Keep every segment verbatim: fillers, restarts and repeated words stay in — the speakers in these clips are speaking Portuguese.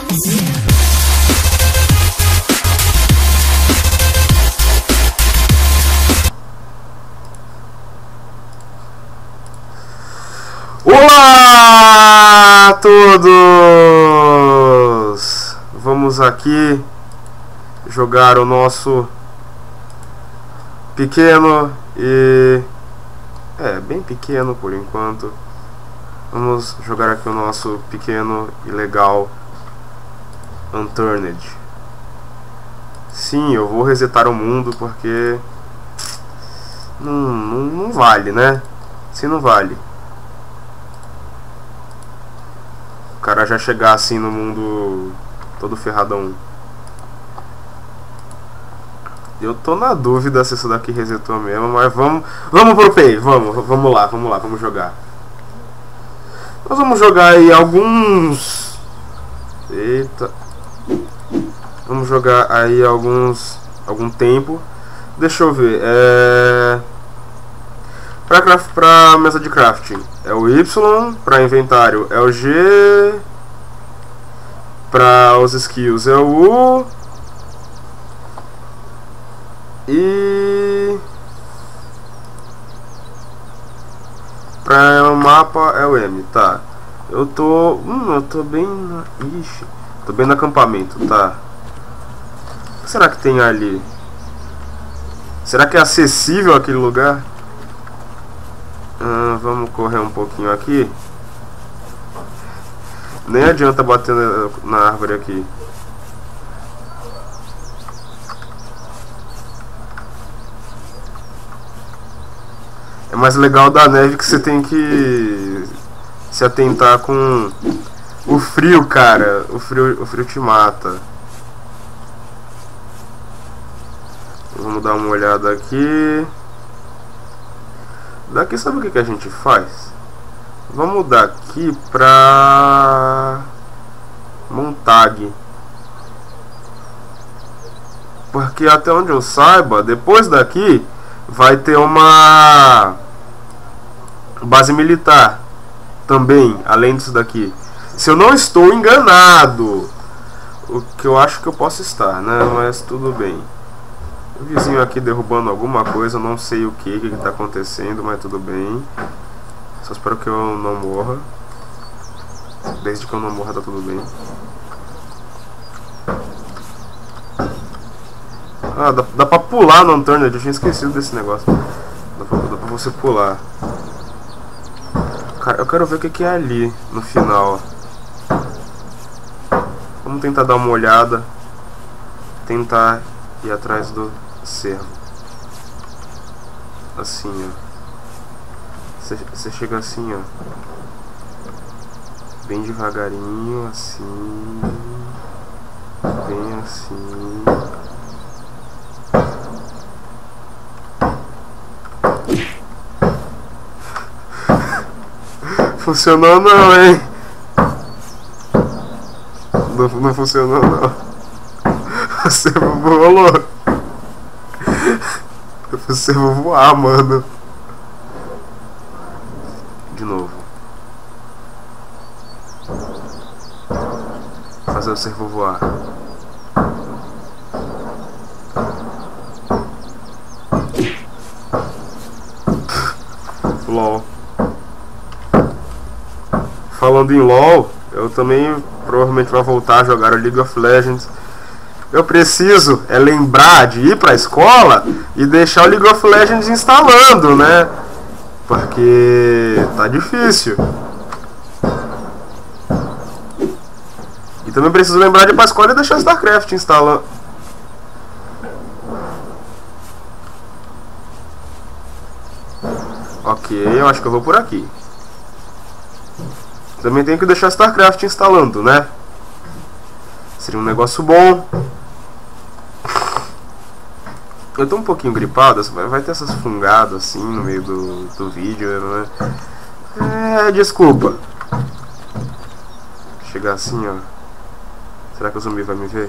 Olá a todos! Vamos aqui jogar o nosso pequeno e... é, bem pequeno por enquanto. Vamos jogar aqui o nosso pequeno e legal Unturned. Sim, eu vou resetar o mundo porque... Não, não, não vale, né? Se não vale. O cara já chegar assim no mundo todo ferradão. Eu tô na dúvida se isso daqui resetou mesmo, mas vamos, vamos pro play, vamos, vamos lá, vamos lá, vamos jogar. Nós vamos jogar aí alguns... Eita. Vamos jogar aí alguns... algum tempo. Deixa eu ver, é... Pra, craft, pra mesa de crafting é o Y, pra inventário é o G, pra os skills é o U e pra o mapa é o M, tá? Eu tô... Hum, eu tô bem... Na, ixi, tô bem no acampamento, tá? O que será que tem ali? Será que é acessível aquele lugar? Ah, vamos correr um pouquinho aqui. Nem adianta bater na, na árvore aqui. É mais legal da neve que você tem que se atentar com o frio, cara. O frio, o frio te mata. Vamos dar uma olhada aqui. Daqui sabe o que, que a gente faz? Vamos daqui pra Montag. Porque até onde eu saiba, depois daqui vai ter uma base militar também, além disso daqui. Se eu não estou enganado, o que eu acho que eu posso estar, né? Mas tudo bem. O vizinho aqui derrubando alguma coisa, não sei o que que está acontecendo, mas tudo bem. Só espero que eu não morra. Desde que eu não morra tá tudo bem. Ah, dá, dá pra pular no Unturned, eu tinha esquecido desse negócio. Dá pra, dá pra você pular. Cara, eu quero ver o que que é ali no final. Vamos tentar dar uma olhada. Tentar ir atrás do cervo. Assim, ó. Você chega assim, ó. Bem devagarinho, assim. Bem assim. Funcionou não, hein? Não, não funcionou não. Você voou. Você vai voar, mano. De novo. Fazer o servo voar. LOL. Falando em LOL, eu também provavelmente vou voltar a jogar o League of Legends. Eu preciso é lembrar de ir pra escola e deixar o League of Legends instalando, né? Porque tá difícil. E também preciso lembrar de ir pra escola e deixar o StarCraft instalando. Ok, eu acho que eu vou por aqui. Também tenho que deixar o StarCraft instalando, né? Seria um negócio bom. Eu tô um pouquinho gripado, vai ter essas fungadas assim no meio do, do vídeo, né? É, desculpa. Chegar assim, ó. Será que o zumbi vai me ver?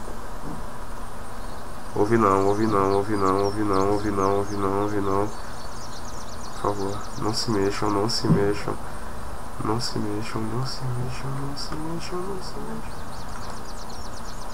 Ouve não, ouve não, ouve não, ouve não, ouve não, ouve não, ouve não. Por favor, não se mexam, não se mexam. Não se mexam, não se mexam, não se mexam, não se mexam.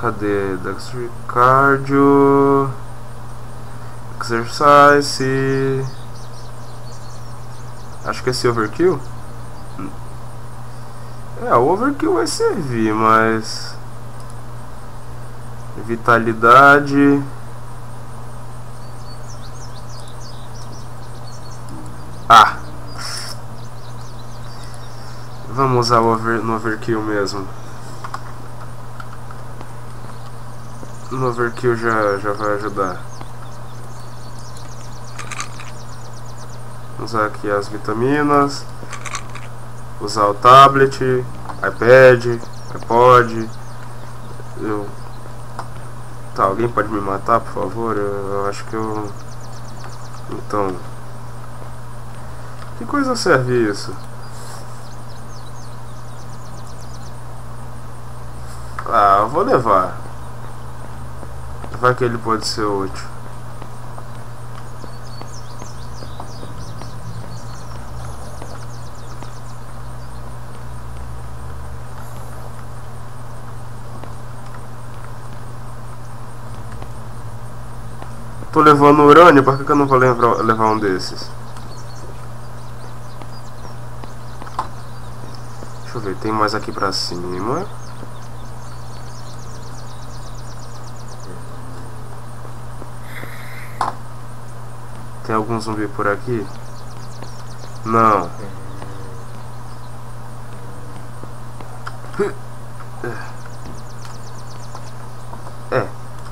Cadê? Dexterity, cardio, exercise. Acho que esse overkill. É, o overkill vai servir, mas vitalidade. Ah, vamos usar o over, no overkill mesmo. No overkill já, já vai ajudar. Vamos usar aqui as vitaminas. Usar o tablet, iPad, iPod. Eu... Tá, alguém pode me matar, por favor? Eu, eu acho que eu... Então... Que coisa serve isso? Ah, eu vou levar. Vai que ele pode ser útil. Tô levando urânio, por que, que eu não vou levar, levar um desses? Deixa eu ver, tem mais aqui pra cima. Tem algum zumbi por aqui? Não. É.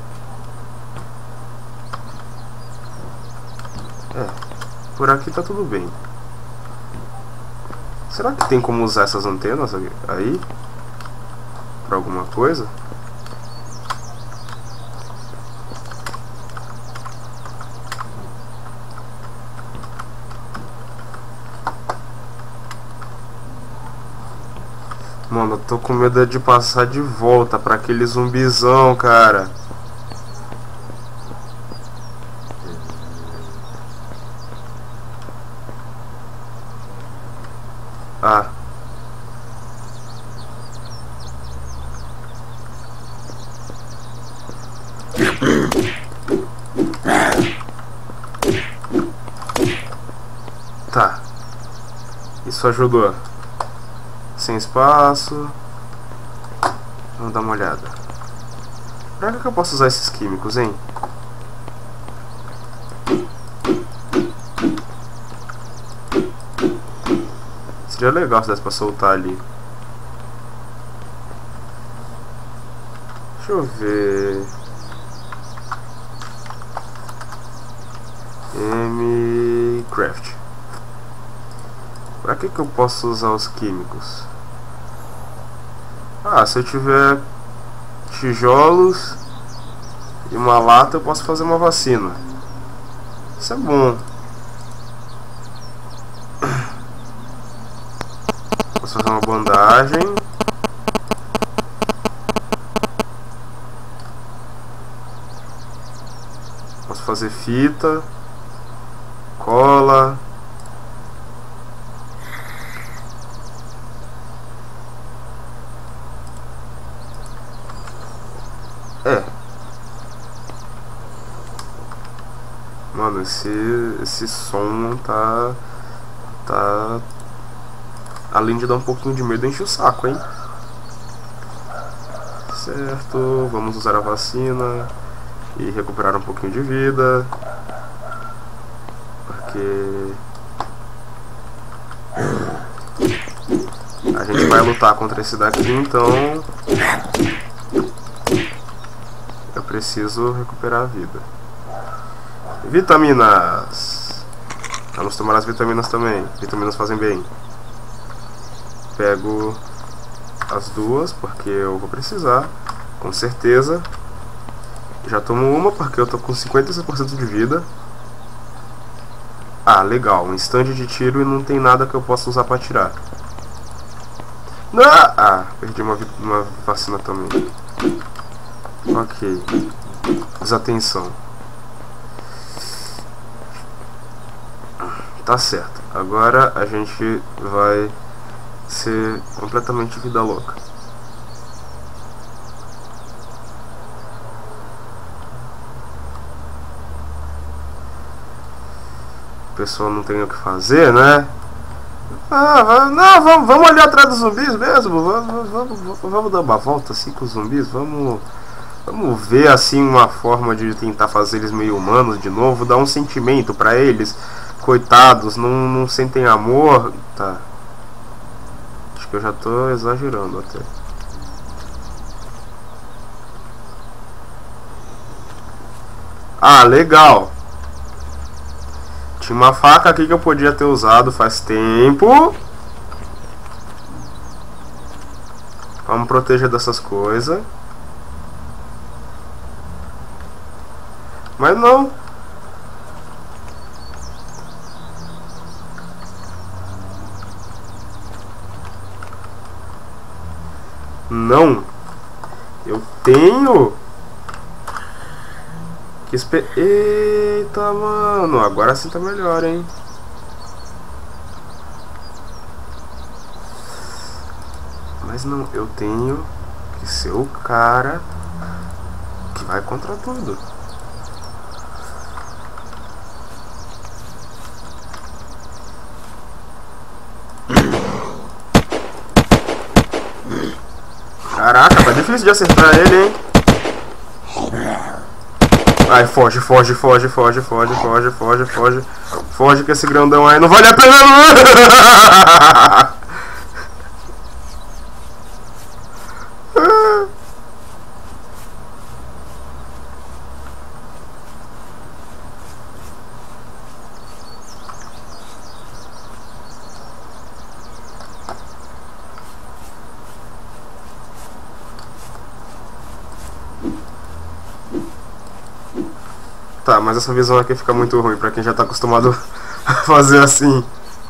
É. Por aqui tá tudo bem. Será que tem como usar essas antenas aí? Pra alguma coisa? Mano, eu tô com medo de passar de volta pra aquele zumbizão, cara. Ah. Tá. Isso ajudou. Sem espaço. Vamos dar uma olhada. Pra que eu posso usar esses químicos, hein? Seria legal se desse pra soltar ali. Deixa eu ver. M Craft. Pra que que eu posso usar os químicos? Ah, se eu tiver tijolos e uma lata, eu posso fazer uma vacina. Isso é bom. Posso fazer uma bandagem. Posso fazer fita, cola. É. Mano, esse, esse som tá... Tá... Além de dar um pouquinho de medo, enche o saco, hein? Certo, vamos usar a vacina e recuperar um pouquinho de vida. Porque... a gente vai lutar contra esse daqui, então... eu preciso recuperar a vida. Vitaminas. Vamos tomar as vitaminas também. Vitaminas fazem bem. Pego as duas porque eu vou precisar, com certeza. Já tomo uma porque eu tô com cinquenta e seis por cento de vida. Ah, legal, um stand de tiro e não tem nada que eu possa usar pra atirar. Não! Ah, perdi uma, uma vacina também. Ok. Desatenção. Tá certo. Agora a gente vai ser completamente vida louca. pessoa não tem o que fazer, né? Ah, não, vamos, vamos ali atrás dos zumbis mesmo. Vamos, vamos, vamos, vamos dar uma volta assim com os zumbis. Vamos, vamos ver assim uma forma de tentar fazer eles meio humanos de novo. Dar um sentimento pra eles. Coitados, não, não sentem amor. Tá. Acho que eu já tô exagerando até. Ah, legal. Tinha uma faca aqui que eu podia ter usado faz tempo. Vamos proteger dessas coisas. Mas não. Não. Eu tenho que esper... Eita, mano. Agora sim tá melhor, hein. Mas não, eu tenho que ser o cara que vai contra tudo. Caraca, tá difícil de acertar ele, hein. Ai, foge, foge, foge, foge, foge, foge, foge, foge. Foge que esse grandão aí não vale a pena. Tá, mas essa visão aqui fica muito ruim pra quem já tá acostumado a fazer assim.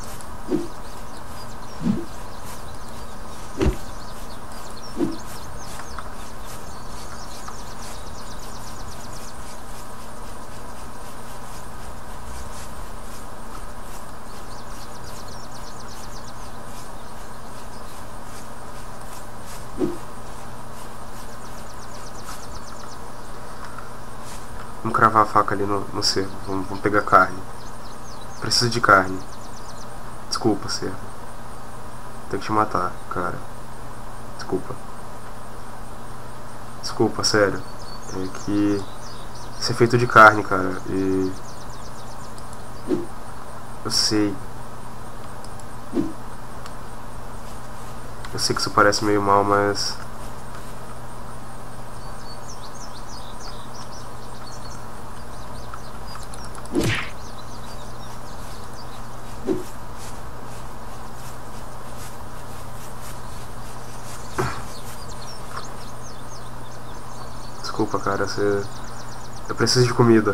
Vamos cravar a faca ali no, no cervo. Vamos, vamos pegar carne. Preciso de carne. Desculpa, cervo. Tenho que te matar, cara. Desculpa. Desculpa, sério. É que... Isso é feito de carne, cara. E... Eu sei. Eu sei que isso parece meio mal, mas... Desculpa, cara, você... Eu preciso de comida.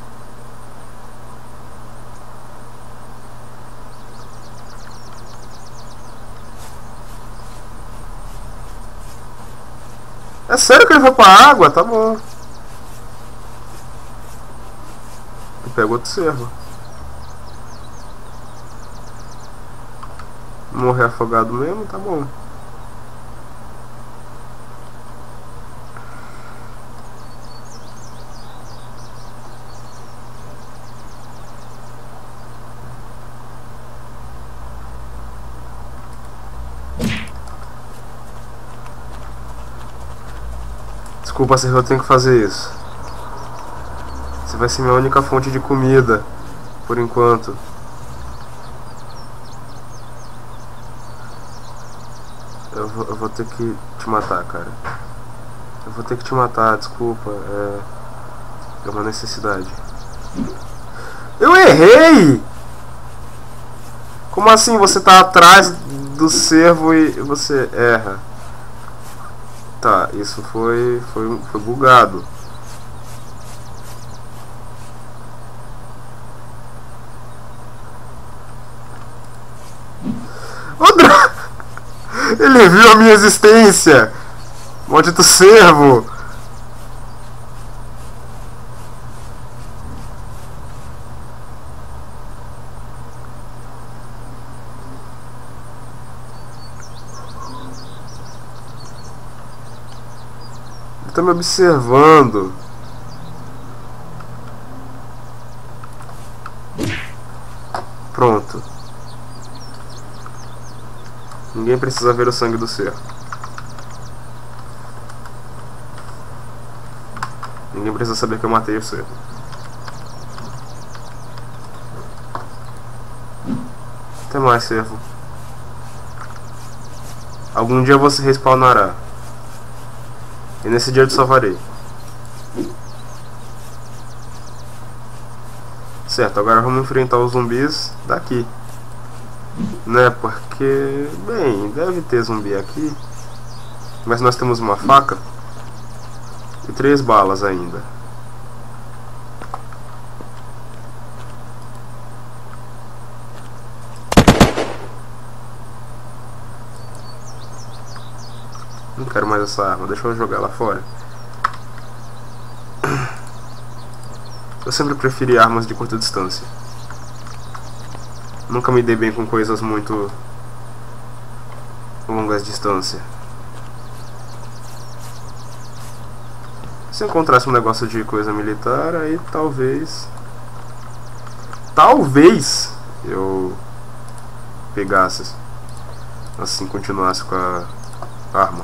É sério que ele foi pra água? Tá bom. E pega outro cervo. Morrer afogado mesmo? Tá bom. Desculpa, Serra, eu tenho que fazer isso. Você vai ser minha única fonte de comida, por enquanto. Eu vou, eu vou ter que te matar, cara. Eu vou ter que te matar, desculpa. É, é uma necessidade. Eu errei! Como assim você tá atrás do cervo e você erra? Tá, isso foi, foi, foi bugado. Ele viu a minha existência! Maldito cervo! Ele tá me observando. Ninguém precisa ver o sangue do cerco. Ninguém precisa saber que eu matei o cerco. Até mais, cervo. Algum dia você respawnará. E nesse dia eu te salvarei. Certo, agora vamos enfrentar os zumbis daqui. Né, porque... Bem, deve ter zumbi aqui. Mas nós temos uma faca. E três balas ainda. Não quero mais essa arma, deixa eu jogar ela fora. Eu sempre preferi armas de curta distância. Nunca me dei bem com coisas muito longas distância. Se eu encontrasse um negócio de coisa militar, aí talvez... Talvez eu pegasse. Assim, continuasse com a arma.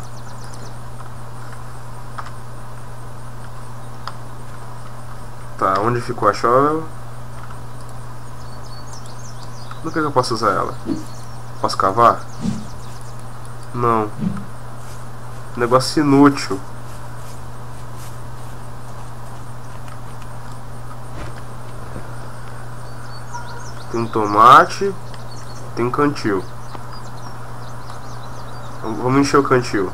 Tá, onde ficou a shovel? No que, que eu posso usar ela? Posso cavar? Não. Negócio inútil. Tem um tomate. Tem um cantil. Vamos encher o cantil.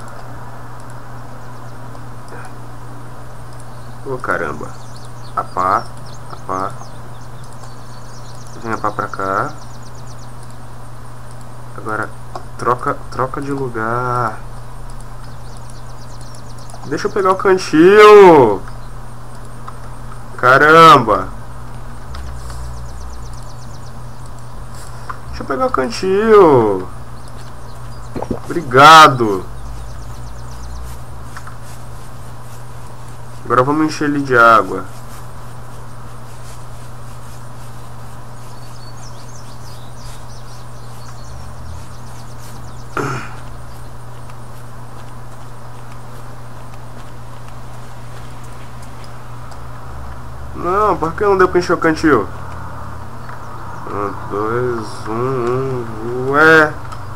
Ô oh, caramba. A pá, a pá. Vem a pá pra cá. Agora troca, troca de lugar. Deixa eu pegar o cantil. Caramba. Deixa eu pegar o cantil. Obrigado. Agora vamos encher ele de água. Não, por que não deu pra encher o cantil? Um, dois, um, um, ué.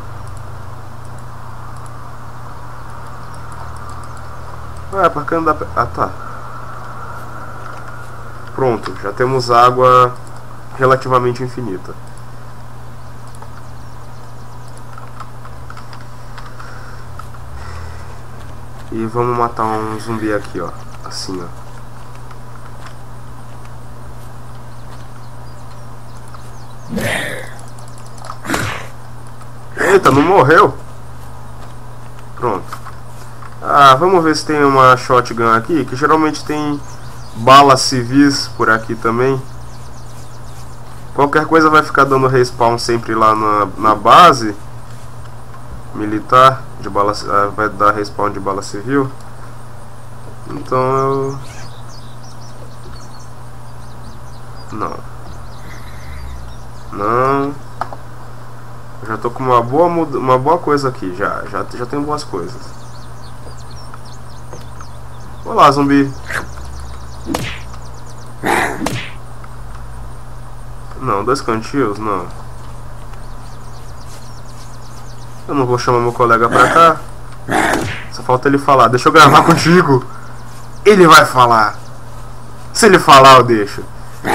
Ué, por que não dá pra... Ah, tá. Pronto, já temos água relativamente infinita. E vamos matar um zumbi aqui, ó. Assim, ó. Eita, não morreu? Pronto. Ah, vamos ver se tem uma shotgun aqui, que geralmente tem balas civis por aqui também. Qualquer coisa vai ficar dando respawn sempre lá na, na base militar de bala, vai dar respawn de bala civil. Então eu... Não. Não. Já tô com uma boa, uma boa coisa aqui, já, já, já tenho boas coisas. Olá, zumbi. Não, dois cantios, não. Eu não vou chamar meu colega pra cá. Só falta ele falar, deixa eu gravar contigo. Ele vai falar. Se ele falar, eu deixo.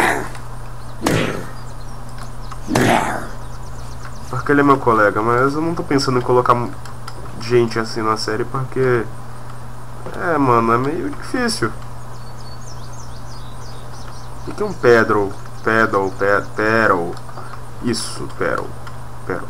Porque ele é meu colega, mas eu não tô pensando em colocar gente assim na série porque... É, mano, é meio difícil. O que é um pedal? Pedal, pe pedal. Isso, pedal. Pedal.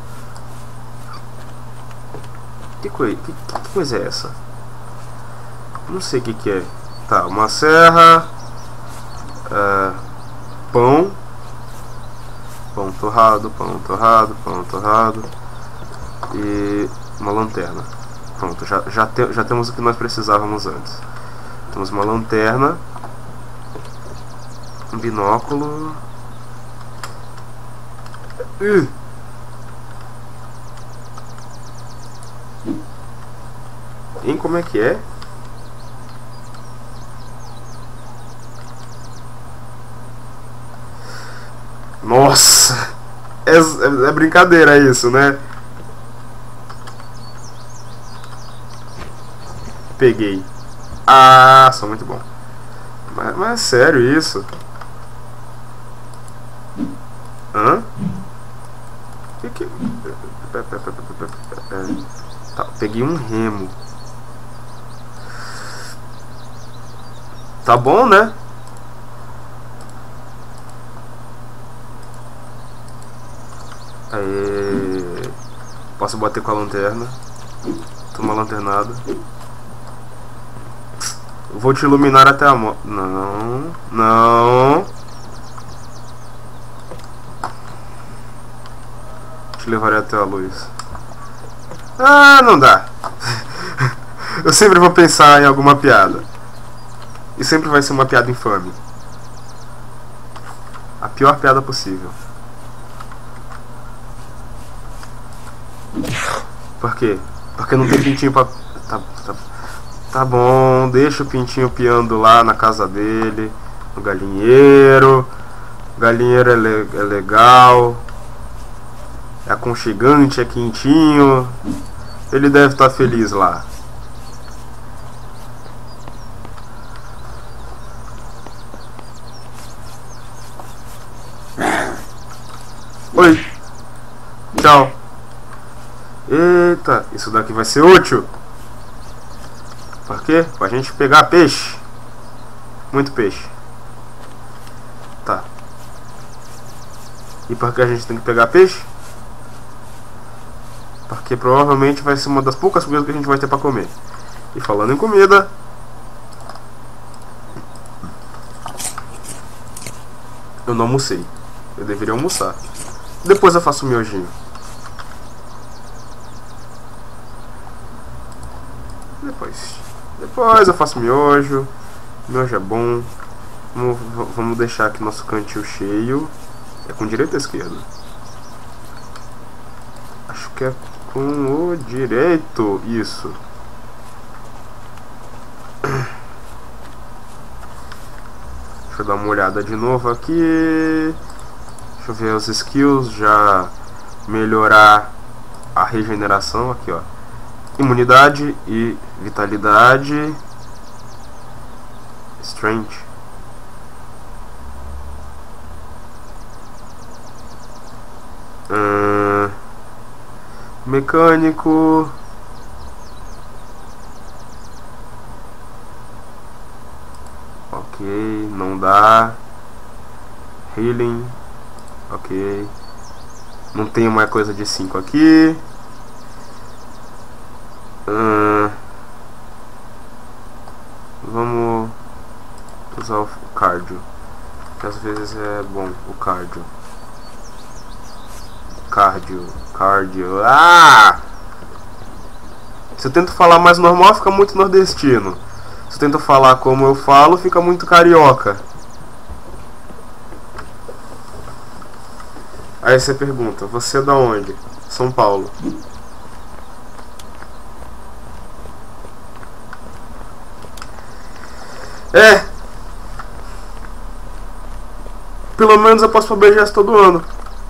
Que, coi que, que coisa é essa? Não sei o que que é. Tá, uma serra. É, pão. Pão torrado, pão torrado, pão torrado. E uma lanterna. Pronto, já, já, te, já temos o que nós precisávamos antes. Temos uma lanterna. Um binóculo. Uh. Hein, como é que é? Nossa! É, é, é brincadeira isso, né? Peguei. Ah, sou muito bom. Mas, mas é sério isso? Hã? Que que... Tá, peguei um remo. Tá bom, né? Aê. Posso bater com a lanterna. Toma lanternada. Vou te iluminar até a morte. Não, não. Te levarei até a luz. Ah, não dá. Eu sempre vou pensar em alguma piada. E sempre vai ser uma piada infame. A pior piada possível. Por quê? Porque não tem pintinho pra... Tá, tá, tá bom, deixa o pintinho piando lá na casa dele. No galinheiro. O galinheiro é, le é legal. É aconchegante, é quentinho. Ele deve estar feliz lá. Oi. Tchau. Eita, isso daqui vai ser útil. Por quê? Pra gente pegar peixe. Muito peixe. Tá. E por que a gente tem que pegar peixe? Porque provavelmente vai ser uma das poucas coisas que a gente vai ter pra comer. E falando em comida... Eu não almocei. Eu deveria almoçar. Depois eu faço o miojinho. Depois. Depois eu faço miojo. Miojo é bom. Vamos, vamos deixar aqui nosso cantil cheio. É com direita ou esquerda? Acho que é com o direito. Isso. Deixa eu dar uma olhada de novo aqui. Deixa eu ver os skills. Já melhorar a regeneração. Aqui, ó. Imunidade e vitalidade. Strength. Hum, mecânico. Ok, não dá. Healing. Ok. Não tem mais coisa de cinco aqui. Hum, vamos usar o cardio, que às vezes é bom o cardio. Cardio, cardio. Ah! Se eu tento falar mais normal, fica muito nordestino. Se eu tento falar como eu falo, fica muito carioca. Aí você pergunta, você é da onde? São Paulo. É. Pelo menos eu posso fazer B G S todo ano.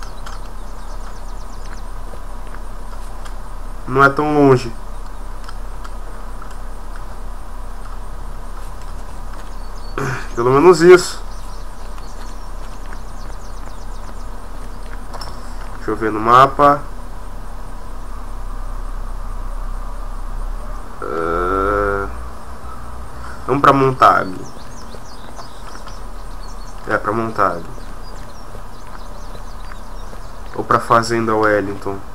Não é tão longe. Pelo menos isso. Deixa eu ver no mapa. Uh, vamos pra Montague. É, pra Montague. Ou pra Fazenda Wellington.